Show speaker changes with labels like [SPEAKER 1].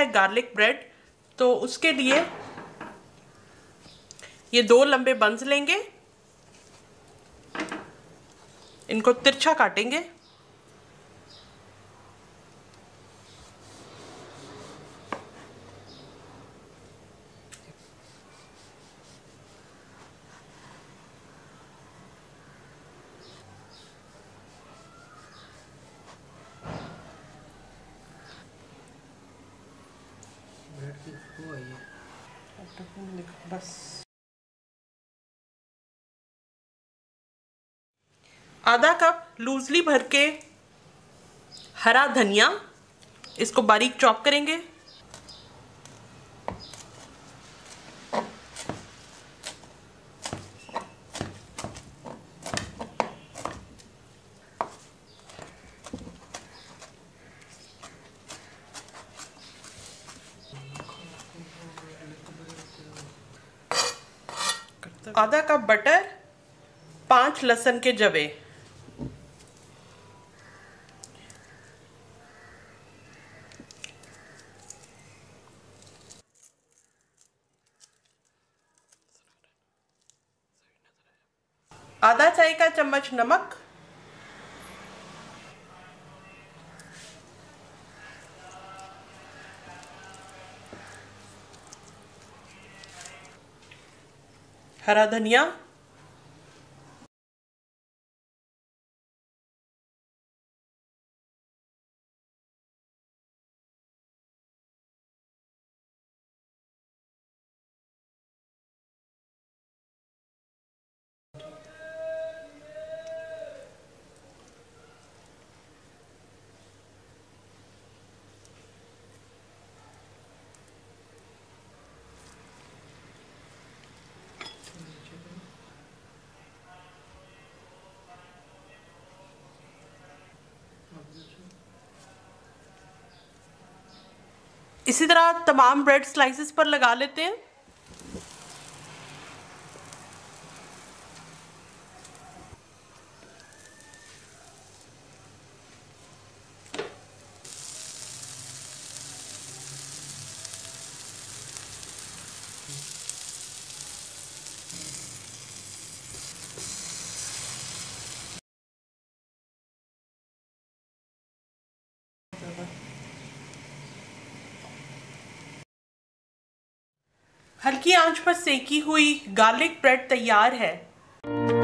[SPEAKER 1] है garlic bread, तो उसके लिए ये 2 लंबे बंस लेंगे, इनको तिरछा काटेंगे। बस आधा कप लूजली भर के हरा धनिया, इसको बारीक चॉप करेंगे। आधा कप बटर, 5 लहसुन के जवे, आधा चाय का चम्मच नमक, हरा धनिया, इसी तरह तमाम ब्रेड स्लाइसेस पर लगा लेते हैं। हल्की आंच पर सेकी हुई गार्लिक ब्रेड तैयार है।